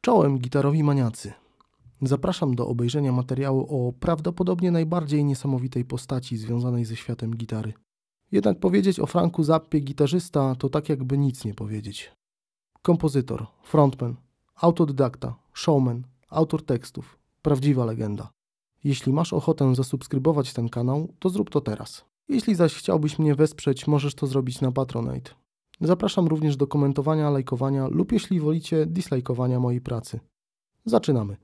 Czołem gitarowi maniacy. Zapraszam do obejrzenia materiału o prawdopodobnie najbardziej niesamowitej postaci związanej ze światem gitary. Jednak powiedzieć o Franku Zappie gitarzysta to tak jakby nic nie powiedzieć. Kompozytor, frontman, autodydakta, showman, autor tekstów, prawdziwa legenda. Jeśli masz ochotę zasubskrybować ten kanał, to zrób to teraz. Jeśli zaś chciałbyś mnie wesprzeć, możesz to zrobić na Patronite. Zapraszam również do komentowania, lajkowania lub jeśli wolicie, dislajkowania mojej pracy. Zaczynamy.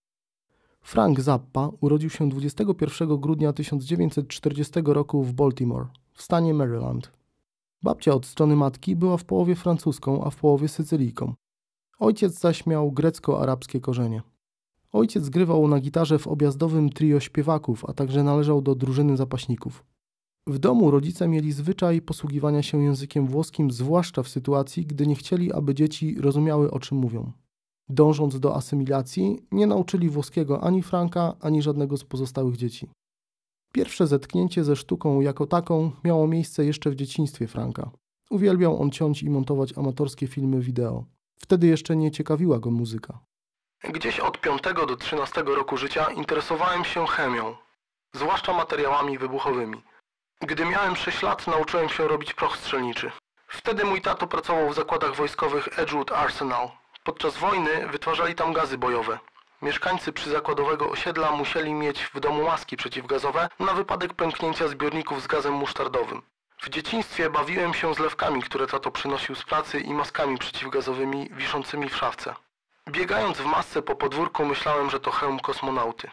Frank Zappa urodził się 21 grudnia 1940 roku w Baltimore, w stanie Maryland. Babcia od strony matki była w połowie francuską, a w połowie Sycylijką. Ojciec zaś miał grecko-arabskie korzenie. Ojciec grywał na gitarze w objazdowym trio śpiewaków, a także należał do drużyny zapaśników. W domu rodzice mieli zwyczaj posługiwania się językiem włoskim, zwłaszcza w sytuacji, gdy nie chcieli, aby dzieci rozumiały, o czym mówią. Dążąc do asymilacji, nie nauczyli włoskiego ani Franka, ani żadnego z pozostałych dzieci. Pierwsze zetknięcie ze sztuką jako taką miało miejsce jeszcze w dzieciństwie Franka. Uwielbiał on ciąć i montować amatorskie filmy wideo. Wtedy jeszcze nie ciekawiła go muzyka. Gdzieś od 5 do 13 roku życia interesowałem się chemią, zwłaszcza materiałami wybuchowymi. Gdy miałem 6 lat, nauczyłem się robić proch strzelniczy. Wtedy mój tato pracował w zakładach wojskowych Edgewood Arsenal. Podczas wojny wytwarzali tam gazy bojowe. Mieszkańcy przyzakładowego osiedla musieli mieć w domu maski przeciwgazowe na wypadek pęknięcia zbiorników z gazem musztardowym. W dzieciństwie bawiłem się zlewkami, które tato przynosił z pracy i maskami przeciwgazowymi wiszącymi w szafce. Biegając w masce po podwórku myślałem, że to hełm kosmonauty.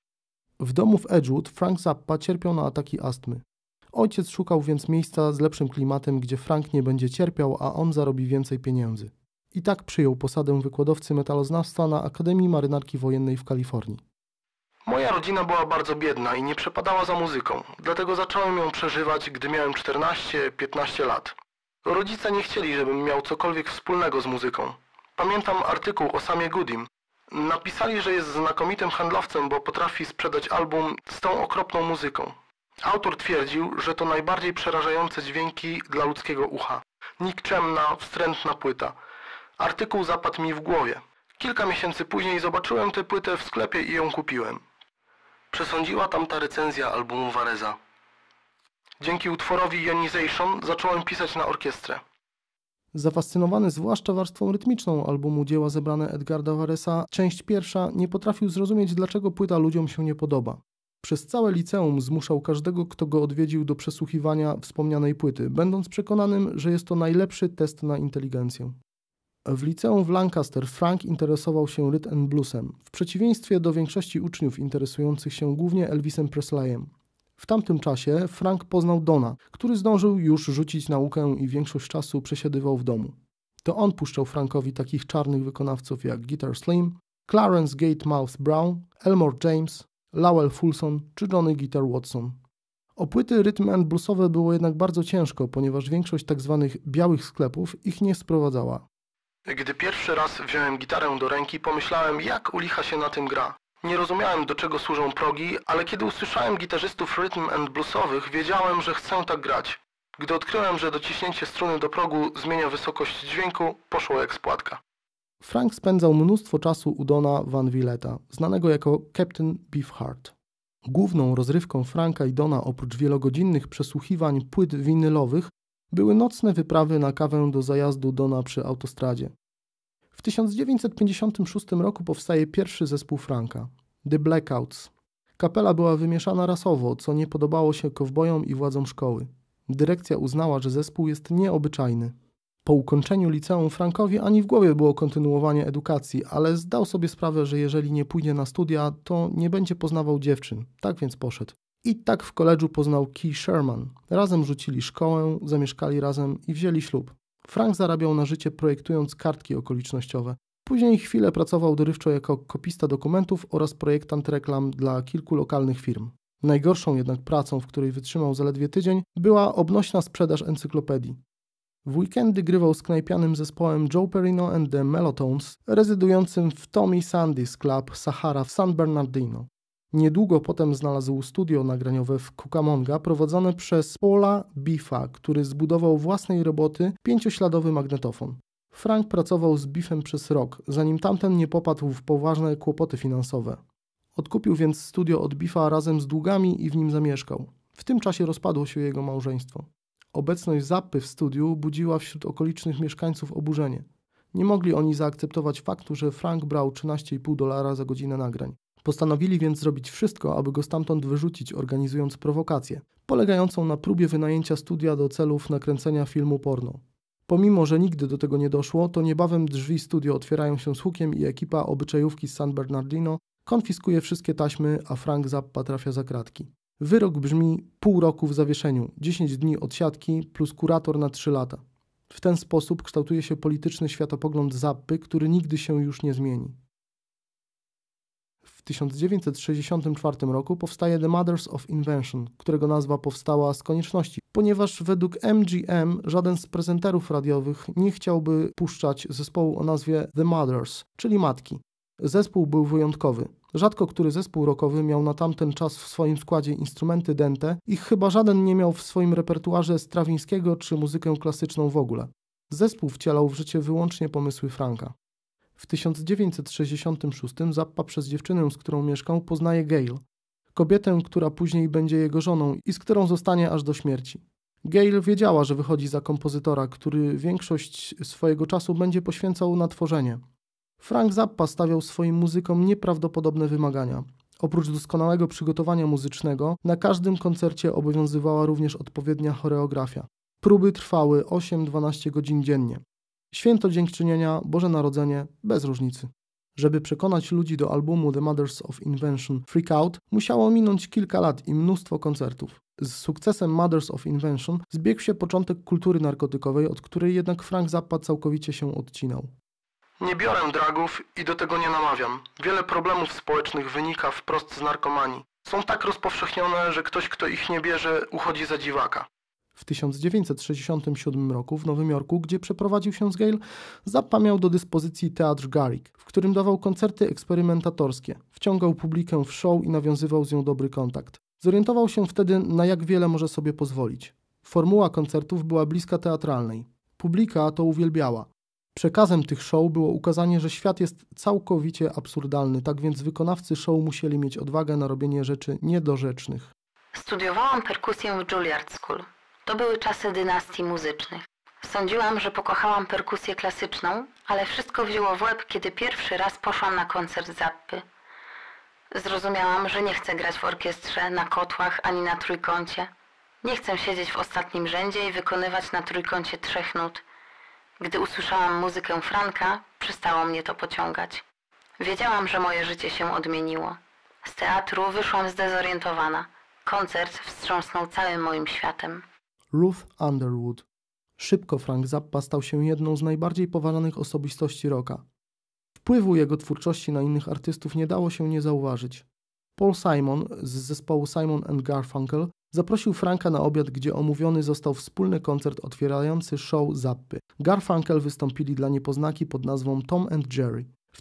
W domu w Edgewood Frank Zappa cierpiał na ataki astmy. Ojciec szukał więc miejsca z lepszym klimatem, gdzie Frank nie będzie cierpiał, a on zarobi więcej pieniędzy. I tak przyjął posadę wykładowcy metaloznawstwa na Akademii Marynarki Wojennej w Kalifornii. Moja rodzina była bardzo biedna i nie przepadała za muzyką, dlatego zacząłem ją przeżywać, gdy miałem 14-15 lat. Rodzice nie chcieli, żebym miał cokolwiek wspólnego z muzyką. Pamiętam artykuł o Samie Goodim. Napisali, że jest znakomitym handlowcem, bo potrafi sprzedać album z tą okropną muzyką. Autor twierdził, że to najbardziej przerażające dźwięki dla ludzkiego ucha. Nikczemna, wstrętna płyta. Artykuł zapadł mi w głowie. Kilka miesięcy później zobaczyłem tę płytę w sklepie i ją kupiłem. Przesądziła tamta recenzja albumu Varesa. Dzięki utworowi Ionization zacząłem pisać na orkiestrę. Zafascynowany zwłaszcza warstwą rytmiczną albumu dzieła zebrane Edgarda Varesa, część pierwsza nie potrafił zrozumieć, dlaczego płyta ludziom się nie podoba. Przez całe liceum zmuszał każdego, kto go odwiedził, do przesłuchiwania wspomnianej płyty, będąc przekonanym, że jest to najlepszy test na inteligencję. W liceum w Lancaster Frank interesował się rhythm and bluesem, w przeciwieństwie do większości uczniów interesujących się głównie Elvisem Presleyem. W tamtym czasie Frank poznał Dona, który zdążył już rzucić naukę i większość czasu przesiedywał w domu. To on puszczał Frankowi takich czarnych wykonawców jak Guitar Slim, Clarence Gatemouth Brown, Elmore James, Lowell Fulson czy Johnny Guitar Watson. O płyty rhythm and bluesowe było jednak bardzo ciężko, ponieważ większość tzw. białych sklepów ich nie sprowadzała. Gdy pierwszy raz wziąłem gitarę do ręki, pomyślałem, jak u licha się na tym gra. Nie rozumiałem, do czego służą progi, ale kiedy usłyszałem gitarzystów rhythm and bluesowych, wiedziałem, że chcę tak grać. Gdy odkryłem, że dociśnięcie struny do progu zmienia wysokość dźwięku, poszło jak z płatka. Frank spędzał mnóstwo czasu u Dona Van Villeta, znanego jako Captain Beefheart. Główną rozrywką Franka i Dona, oprócz wielogodzinnych przesłuchiwań płyt winylowych, były nocne wyprawy na kawę do zajazdu Dona przy autostradzie. W 1956 roku powstaje pierwszy zespół Franka, The Blackouts. Kapela była wymieszana rasowo, co nie podobało się kowbojom i władzom szkoły. Dyrekcja uznała, że zespół jest nieobyczajny. Po ukończeniu liceum Frankowi ani w głowie było kontynuowanie edukacji, ale zdał sobie sprawę, że jeżeli nie pójdzie na studia, to nie będzie poznawał dziewczyn. Tak więc poszedł. I tak w koledżu poznał Kay Sherman. Razem rzucili szkołę, zamieszkali razem i wzięli ślub. Frank zarabiał na życie projektując kartki okolicznościowe. Później chwilę pracował dorywczo jako kopista dokumentów oraz projektant reklam dla kilku lokalnych firm. Najgorszą jednak pracą, w której wytrzymał zaledwie tydzień, była obnośna sprzedaż encyklopedii. W weekendy grywał z knajpianym zespołem Joe Perino and the Mellotones, rezydującym w Tommy Sandys Club Sahara w San Bernardino. Niedługo potem znalazł studio nagraniowe w Cucamonga prowadzone przez Paula Biffa, który zbudował własnej roboty 5-śladowy magnetofon. Frank pracował z Biffem przez rok, zanim tamten nie popadł w poważne kłopoty finansowe. Odkupił więc studio od Biffa razem z długami i w nim zamieszkał. W tym czasie rozpadło się jego małżeństwo. Obecność Zappy w studiu budziła wśród okolicznych mieszkańców oburzenie. Nie mogli oni zaakceptować faktu, że Frank brał $13,5 za godzinę nagrań. Postanowili więc zrobić wszystko, aby go stamtąd wyrzucić, organizując prowokację, polegającą na próbie wynajęcia studia do celów nakręcenia filmu porno. Pomimo, że nigdy do tego nie doszło, to niebawem drzwi studio otwierają się z hukiem i ekipa obyczajówki z San Bernardino konfiskuje wszystkie taśmy, a Frank Zappa trafia za kratki. Wyrok brzmi pół roku w zawieszeniu, 10 dni odsiadki plus kurator na 3 lata. W ten sposób kształtuje się polityczny światopogląd Zappy, który nigdy się już nie zmieni. W 1964 roku powstaje The Mothers of Invention, którego nazwa powstała z konieczności, ponieważ według MGM żaden z prezenterów radiowych nie chciałby puszczać zespołu o nazwie The Mothers, czyli matki. Zespół był wyjątkowy. Rzadko który zespół rockowy miał na tamten czas w swoim składzie instrumenty dęte i chyba żaden nie miał w swoim repertuarze Strawińskiego czy muzykę klasyczną w ogóle. Zespół wcielał w życie wyłącznie pomysły Franka. W 1966 Zappa przez dziewczynę, z którą mieszkał, poznaje Gail, kobietę, która później będzie jego żoną i z którą zostanie aż do śmierci. Gail wiedziała, że wychodzi za kompozytora, który większość swojego czasu będzie poświęcał na tworzenie. Frank Zappa stawiał swoim muzykom nieprawdopodobne wymagania. Oprócz doskonałego przygotowania muzycznego, na każdym koncercie obowiązywała również odpowiednia choreografia. Próby trwały 8-12 godzin dziennie. Święto Dziękczynienia, Boże Narodzenie, bez różnicy. Żeby przekonać ludzi do albumu The Mothers of Invention Freak Out, musiało minąć kilka lat i mnóstwo koncertów. Z sukcesem Mothers of Invention zbiegł się początek kultury narkotykowej, od której jednak Frank Zappa całkowicie się odcinał. Nie biorę dragów i do tego nie namawiam. Wiele problemów społecznych wynika wprost z narkomanii. Są tak rozpowszechnione, że ktoś, kto ich nie bierze, uchodzi za dziwaka. W 1967 roku w Nowym Jorku, gdzie przeprowadził się z Gail, Zappa miał do dyspozycji teatr Garrick, w którym dawał koncerty eksperymentatorskie, wciągał publikę w show i nawiązywał z nią dobry kontakt. Zorientował się wtedy, na jak wiele może sobie pozwolić. Formuła koncertów była bliska teatralnej. Publika to uwielbiała. Przekazem tych show było ukazanie, że świat jest całkowicie absurdalny, tak więc wykonawcy show musieli mieć odwagę na robienie rzeczy niedorzecznych. Studiowałam perkusję w Juilliard School. To były czasy dynastii muzycznych. Sądziłam, że pokochałam perkusję klasyczną, ale wszystko wzięło w łeb, kiedy pierwszy raz poszłam na koncert Zappy. Zrozumiałam, że nie chcę grać w orkiestrze, na kotłach ani na trójkącie. Nie chcę siedzieć w ostatnim rzędzie i wykonywać na trójkącie 3 nut. Gdy usłyszałam muzykę Franka, przestało mnie to pociągać. Wiedziałam, że moje życie się odmieniło. Z teatru wyszłam zdezorientowana. Koncert wstrząsnął całym moim światem. Ruth Underwood. Szybko Frank Zappa stał się jedną z najbardziej poważanych osobistości rocka. Wpływu jego twórczości na innych artystów nie dało się nie zauważyć. Paul Simon z zespołu Simon & Garfunkel zaprosił Franka na obiad, gdzie omówiony został wspólny koncert otwierający show Zappy. Garfunkel wystąpili dla niepoznaki pod nazwą Tom and Jerry. W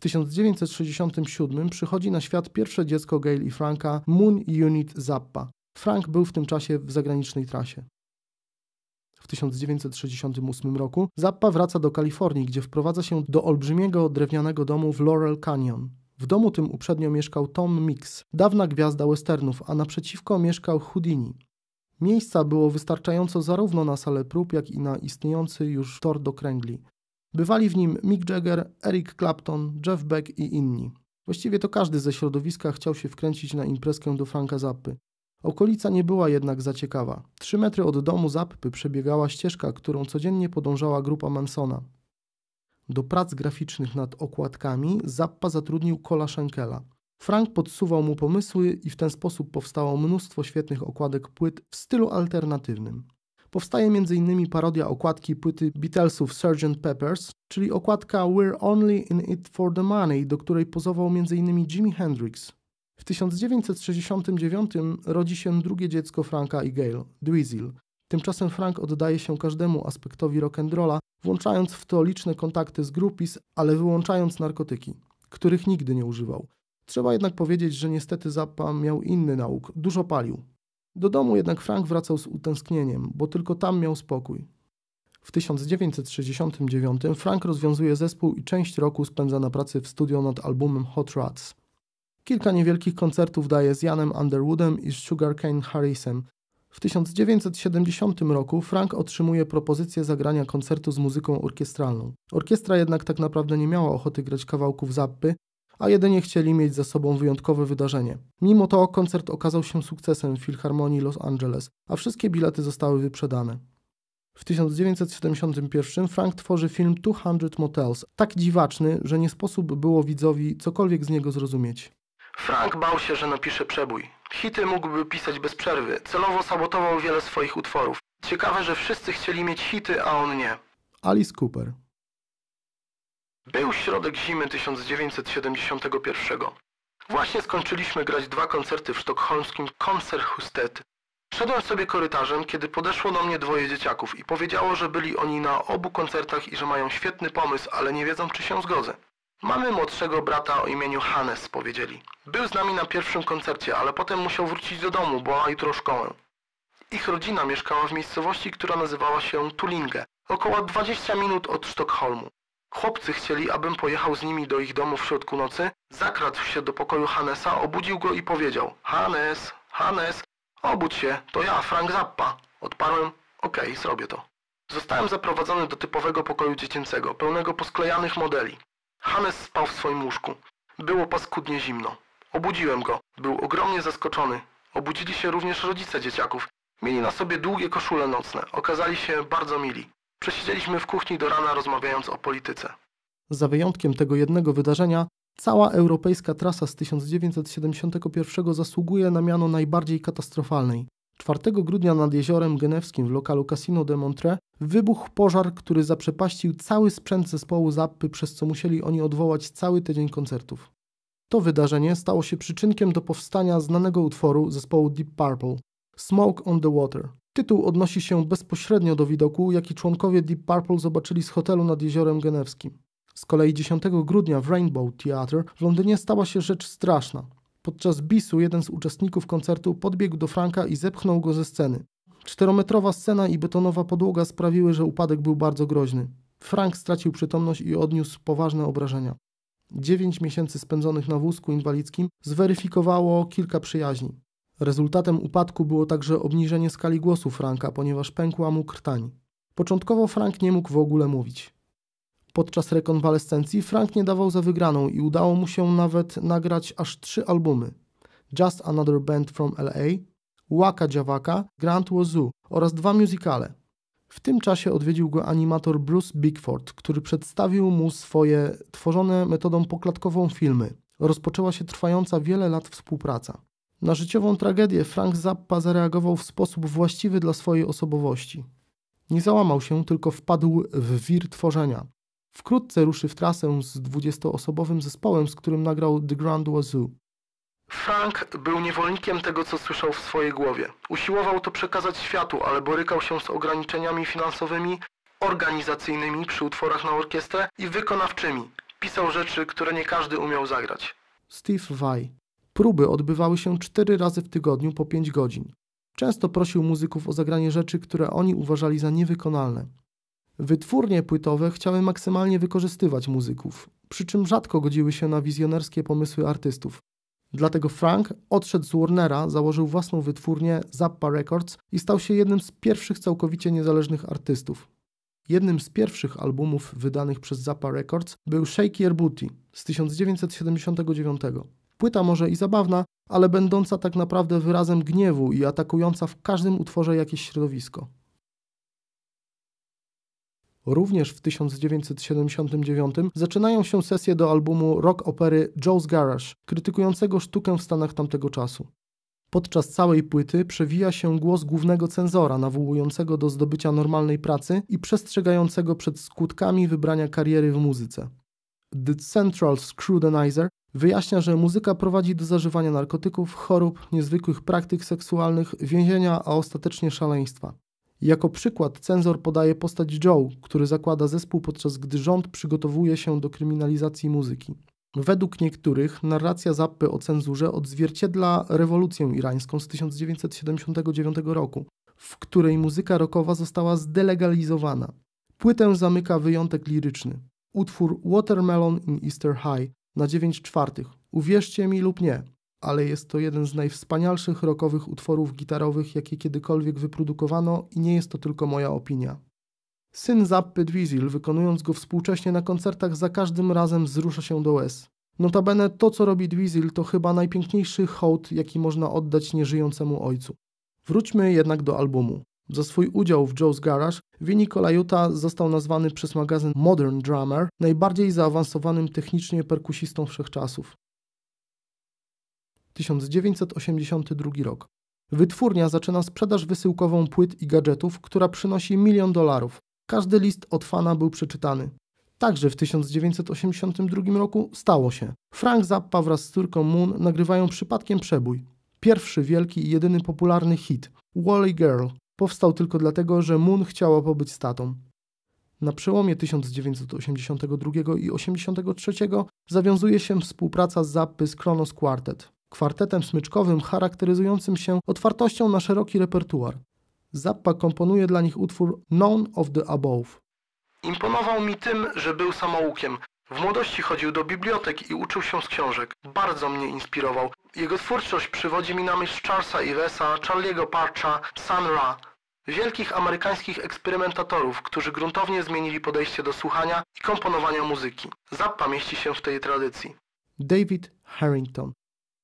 1967 przychodzi na świat pierwsze dziecko Gail i Franka, Moon Unit Zappa. Frank był w tym czasie w zagranicznej trasie. W 1968 roku Zappa wraca do Kalifornii, gdzie wprowadza się do olbrzymiego drewnianego domu w Laurel Canyon. W domu tym uprzednio mieszkał Tom Mix, dawna gwiazda westernów, a naprzeciwko mieszkał Houdini. Miejsca było wystarczająco zarówno na salę prób, jak i na istniejący już tor do kręgli. Bywali w nim Mick Jagger, Eric Clapton, Jeff Beck i inni. Właściwie to każdy ze środowiska chciał się wkręcić na imprezkę do Franka Zappy. Okolica nie była jednak za ciekawa. 3 metry od domu Zappy przebiegała ścieżka, którą codziennie podążała grupa Mansona. Do prac graficznych nad okładkami Zappa zatrudnił Cola Schenkela. Frank podsuwał mu pomysły i w ten sposób powstało mnóstwo świetnych okładek płyt w stylu alternatywnym. Powstaje m.in. parodia okładki płyty Beatlesów Sgt. Pepper's, czyli okładka We're Only in It for the Money, do której pozował m.in. Jimi Hendrix. W 1969 rodzi się drugie dziecko Franka i Gail, Dweezil. Tymczasem Frank oddaje się każdemu aspektowi rock'n'rolla, włączając w to liczne kontakty z groupies, ale wyłączając narkotyki, których nigdy nie używał. Trzeba jednak powiedzieć, że niestety Zappa miał inny nauk, dużo palił. Do domu jednak Frank wracał z utęsknieniem, bo tylko tam miał spokój. W 1969 Frank rozwiązuje zespół i część roku spędza na pracy w studio nad albumem Hot Rods. Kilka niewielkich koncertów daje z Janem Underwoodem i Sugarcane Harrisem. W 1970 roku Frank otrzymuje propozycję zagrania koncertu z muzyką orkiestralną. Orkiestra jednak tak naprawdę nie miała ochoty grać kawałków Zappy, a jedynie chcieli mieć za sobą wyjątkowe wydarzenie. Mimo to koncert okazał się sukcesem w Filharmonii Los Angeles, a wszystkie bilety zostały wyprzedane. W 1971 Frank tworzy film 200 Motels, tak dziwaczny, że nie sposób było widzowi cokolwiek z niego zrozumieć. Frank bał się, że napisze przebój. Hity mógłby pisać bez przerwy, celowo sabotował wiele swoich utworów. Ciekawe, że wszyscy chcieli mieć hity, a on nie. Alice Cooper. Był środek zimy 1971. Właśnie skończyliśmy grać 2 koncerty w sztokholmskim Konserthuset. Szedłem sobie korytarzem, kiedy podeszło do mnie 2 dzieciaków i powiedziało, że byli oni na obu koncertach i że mają świetny pomysł, ale nie wiedzą, czy się zgodzę. Mamy młodszego brata o imieniu Hannes, powiedzieli. Był z nami na pierwszym koncercie, ale potem musiał wrócić do domu, bo ma jutro szkołę. Ich rodzina mieszkała w miejscowości, która nazywała się Tullinge, około 20 minut od Sztokholmu. Chłopcy chcieli, abym pojechał z nimi do ich domu w środku nocy, zakradł się do pokoju Hannesa, obudził go i powiedział: Hannes, Hannes, obudź się, to ja, Frank Zappa. Odparłem: okej, zrobię to. Zostałem zaprowadzony do typowego pokoju dziecięcego, pełnego posklejanych modeli. Hannes spał w swoim łóżku. Było paskudnie zimno. Obudziłem go. Był ogromnie zaskoczony. Obudzili się również rodzice dzieciaków. Mieli na sobie długie koszule nocne. Okazali się bardzo mili. Przesiedzieliśmy w kuchni do rana, rozmawiając o polityce. Za wyjątkiem tego jednego wydarzenia, cała europejska trasa z 1971 zasługuje na miano najbardziej katastrofalnej. 4 grudnia nad Jeziorem Genewskim w lokalu Casino de Montreux wybuchł pożar, który zaprzepaścił cały sprzęt zespołu Zappy, przez co musieli oni odwołać cały tydzień koncertów. To wydarzenie stało się przyczynkiem do powstania znanego utworu zespołu Deep Purple – Smoke on the Water. Tytuł odnosi się bezpośrednio do widoku, jaki członkowie Deep Purple zobaczyli z hotelu nad Jeziorem Genewskim. Z kolei 10 grudnia w Rainbow Theatre w Londynie stała się rzecz straszna. Podczas bisu jeden z uczestników koncertu podbiegł do Franka i zepchnął go ze sceny. 4-metrowa scena i betonowa podłoga sprawiły, że upadek był bardzo groźny. Frank stracił przytomność i odniósł poważne obrażenia. 9 miesięcy spędzonych na wózku inwalidzkim zweryfikowało kilka przyjaźni. Rezultatem upadku było także obniżenie skali głosu Franka, ponieważ pękła mu krtań. Początkowo Frank nie mógł w ogóle mówić. Podczas rekonwalescencji Frank nie dawał za wygraną i udało mu się nawet nagrać aż 3 albumy: Just Another Band from LA, Waka Jawaka, Grand Wazoo oraz 2 musicale. W tym czasie odwiedził go animator Bruce Bickford, który przedstawił mu swoje tworzone metodą poklatkową filmy. Rozpoczęła się trwająca wiele lat współpraca. Na życiową tragedię Frank Zappa zareagował w sposób właściwy dla swojej osobowości. Nie załamał się, tylko wpadł w wir tworzenia. Wkrótce ruszy w trasę z 20-osobowym zespołem, z którym nagrał The Grand Wazoo. Frank był niewolnikiem tego, co słyszał w swojej głowie. Usiłował to przekazać światu, ale borykał się z ograniczeniami finansowymi, organizacyjnymi przy utworach na orkiestrę i wykonawczymi. Pisał rzeczy, które nie każdy umiał zagrać. Steve Vai. Próby odbywały się 4 razy w tygodniu po 5 godzin. Często prosił muzyków o zagranie rzeczy, które oni uważali za niewykonalne. Wytwórnie płytowe chciały maksymalnie wykorzystywać muzyków, przy czym rzadko godziły się na wizjonerskie pomysły artystów. Dlatego Frank odszedł z Warnera, założył własną wytwórnię Zappa Records i stał się jednym z pierwszych całkowicie niezależnych artystów. Jednym z pierwszych albumów wydanych przez Zappa Records był Shake Your Booty z 1979. Płyta może i zabawna, ale będąca tak naprawdę wyrazem gniewu i atakująca w każdym utworze jakieś środowisko. Również w 1979 zaczynają się sesje do albumu rock opery Joe's Garage, krytykującego sztukę w Stanach tamtego czasu. Podczas całej płyty przewija się głos głównego cenzora, nawołującego do zdobycia normalnej pracy i przestrzegającego przed skutkami wybrania kariery w muzyce. The Central Scrutinizer wyjaśnia, że muzyka prowadzi do zażywania narkotyków, chorób, niezwykłych praktyk seksualnych, więzienia, a ostatecznie szaleństwa. Jako przykład cenzor podaje postać Joe, który zakłada zespół, podczas gdy rząd przygotowuje się do kryminalizacji muzyki. Według niektórych narracja Zappy o cenzurze odzwierciedla rewolucję irańską z 1979 roku, w której muzyka rockowa została zdelegalizowana. Płytę zamyka wyjątek liryczny. Utwór Watermelon in Easter High na 9/4. Uwierzcie mi lub nie, ale jest to jeden z najwspanialszych rockowych utworów gitarowych, jakie kiedykolwiek wyprodukowano i nie jest to tylko moja opinia. Syn Zappy Dweezil, wykonując go współcześnie na koncertach, za każdym razem wzrusza się do łez. Notabene to, co robi Dweezil, to chyba najpiękniejszy hołd, jaki można oddać nieżyjącemu ojcu. Wróćmy jednak do albumu. Za swój udział w Joe's Garage Vinnie Colaiuta został nazwany przez magazyn Modern Drummer najbardziej zaawansowanym technicznie perkusistą wszechczasów. 1982 rok. Wytwórnia zaczyna sprzedaż wysyłkową płyt i gadżetów, która przynosi $1 milion. Każdy list od fana był przeczytany. Także w 1982 roku stało się. Frank Zappa wraz z córką Moon nagrywają przypadkiem przebój. Pierwszy wielki i jedyny popularny hit, Wally Girl, powstał tylko dlatego, że Moon chciała pobyć z tatą. Na przełomie 1982 i 1983 zawiązuje się współpraca Zappy z Kronos Quartet, kwartetem smyczkowym charakteryzującym się otwartością na szeroki repertuar. Zappa komponuje dla nich utwór None of the Above. Imponował mi tym, że był samoukiem. W młodości chodził do bibliotek i uczył się z książek. Bardzo mnie inspirował. Jego twórczość przywodzi mi na myśl Charlesa Ivesa, Charlie'ego Parcha, Sun Ra. Wielkich amerykańskich eksperymentatorów, którzy gruntownie zmienili podejście do słuchania i komponowania muzyki. Zappa mieści się w tej tradycji. David Harrington.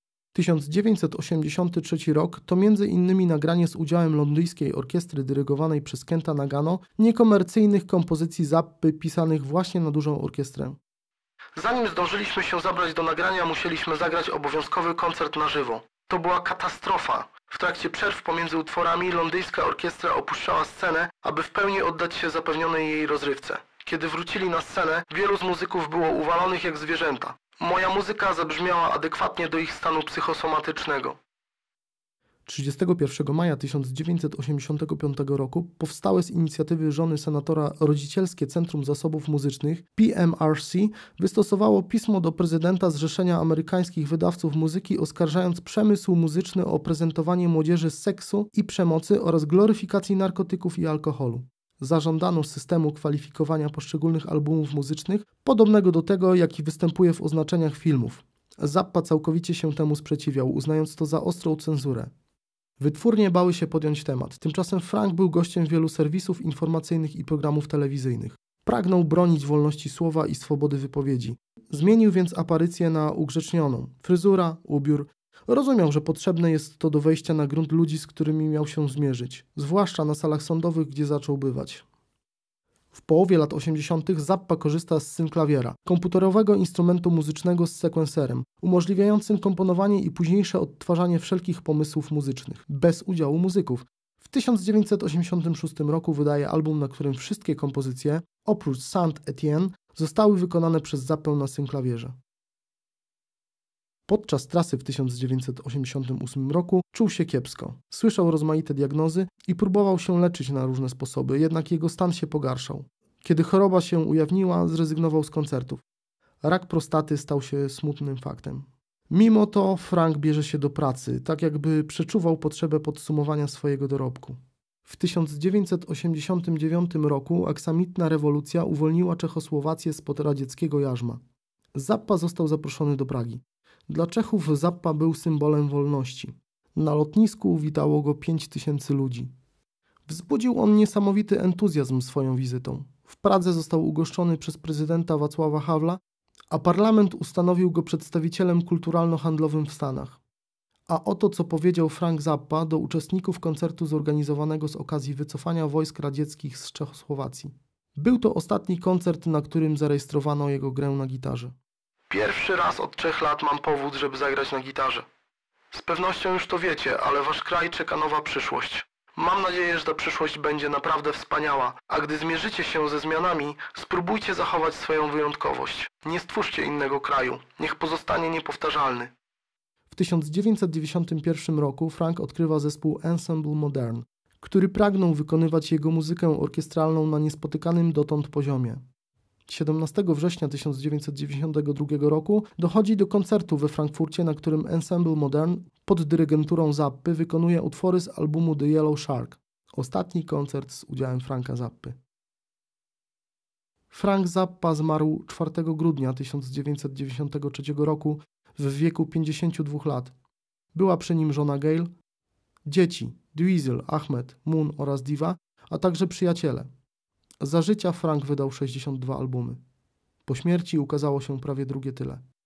1983 rok to między innymi nagranie z udziałem londyńskiej orkiestry dyrygowanej przez Kenta Nagano niekomercyjnych kompozycji Zappy pisanych właśnie na dużą orkiestrę. Zanim zdążyliśmy się zabrać do nagrania, musieliśmy zagrać obowiązkowy koncert na żywo. To była katastrofa. W trakcie przerw pomiędzy utworami londyńska orkiestra opuszczała scenę, aby w pełni oddać się zapewnionej jej rozrywce. Kiedy wrócili na scenę, wielu z muzyków było uwalonych jak zwierzęta. Moja muzyka zabrzmiała adekwatnie do ich stanu psychosomatycznego. 31 maja 1985 roku powstałe z inicjatywy żony senatora Rodzicielskie Centrum Zasobów Muzycznych PMRC wystosowało pismo do prezydenta Zrzeszenia Amerykańskich Wydawców Muzyki, oskarżając przemysł muzyczny o prezentowanie młodzieży seksu i przemocy oraz gloryfikacji narkotyków i alkoholu. Zażądano systemu kwalifikowania poszczególnych albumów muzycznych, podobnego do tego, jaki występuje w oznaczeniach filmów. Zappa całkowicie się temu sprzeciwiał, uznając to za ostrą cenzurę. Wytwórnie bały się podjąć temat. Tymczasem Frank był gościem wielu serwisów informacyjnych i programów telewizyjnych. Pragnął bronić wolności słowa i swobody wypowiedzi. Zmienił więc aparycję na ugrzecznioną. Fryzura, ubiór. Rozumiał, że potrzebne jest to do wejścia na grunt ludzi, z którymi miał się zmierzyć. Zwłaszcza na salach sądowych, gdzie zaczął bywać. W połowie lat 80. Zappa korzysta z synklawiera, komputerowego instrumentu muzycznego z sekwenserem, umożliwiającym komponowanie i późniejsze odtwarzanie wszelkich pomysłów muzycznych, bez udziału muzyków. W 1986 roku wydaje album, na którym wszystkie kompozycje, oprócz Saint-Étienne, zostały wykonane przez Zappę na synklawierze. Podczas trasy w 1988 roku czuł się kiepsko. Słyszał rozmaite diagnozy i próbował się leczyć na różne sposoby, jednak jego stan się pogarszał. Kiedy choroba się ujawniła, zrezygnował z koncertów. Rak prostaty stał się smutnym faktem. Mimo to Frank bierze się do pracy, tak jakby przeczuwał potrzebę podsumowania swojego dorobku. W 1989 roku aksamitna rewolucja uwolniła Czechosłowację spod radzieckiego jarzma. Zappa został zaproszony do Pragi. Dla Czechów Zappa był symbolem wolności. Na lotnisku witało go 5000 ludzi. Wzbudził on niesamowity entuzjazm swoją wizytą. W Pradze został ugoszczony przez prezydenta Wacława Hawla, a parlament ustanowił go przedstawicielem kulturalno-handlowym w Stanach. A oto co powiedział Frank Zappa do uczestników koncertu zorganizowanego z okazji wycofania wojsk radzieckich z Czechosłowacji. Był to ostatni koncert, na którym zarejestrowano jego grę na gitarze. Pierwszy raz od 3 lat mam powód, żeby zagrać na gitarze. Z pewnością już to wiecie, ale wasz kraj czeka nowa przyszłość. Mam nadzieję, że ta przyszłość będzie naprawdę wspaniała, a gdy zmierzycie się ze zmianami, spróbujcie zachować swoją wyjątkowość. Nie stwórzcie innego kraju. Niech pozostanie niepowtarzalny. W 1991 roku Frank odkrywa zespół Ensemble Modern, który pragnął wykonywać jego muzykę orkiestralną na niespotykanym dotąd poziomie. 17 września 1992 roku dochodzi do koncertu we Frankfurcie, na którym Ensemble Modern pod dyrygenturą Zappy wykonuje utwory z albumu The Yellow Shark. Ostatni koncert z udziałem Franka Zappy. Frank Zappa zmarł 4 grudnia 1993 roku w wieku 52 lat. Była przy nim żona Gail, dzieci Dweezil, Ahmed, Moon oraz Diva, a także przyjaciele. Za życia Frank wydał 62 albumy. Po śmierci ukazało się prawie drugie tyle.